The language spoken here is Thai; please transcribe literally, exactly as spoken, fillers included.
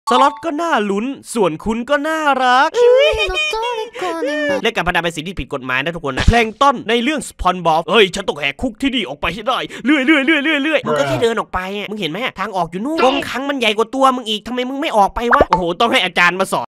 สล็อตก็น่าลุ้นส่วนคุณก็น่ารักเล่นการพนันเป็นสิ่งที่ผิดกฎหมายนะทุกคนนะแพลงต้นในเรื่องสปอนบอลเฮ้ยฉันต้องแหกคุกที่นี่ออกไปให้ได้เรื่อยเรื่อยเรื่อยเรื่อยเรื่อยมึงก็แค่เดินออกไปมึงเห็นไหมทางออกอยู่นู่นกรงขังมันใหญ่กว่าตัวมึงอีกทำไมมึงไม่ออกไปวะโอ้โหต้องให้อาจารย์มาสอน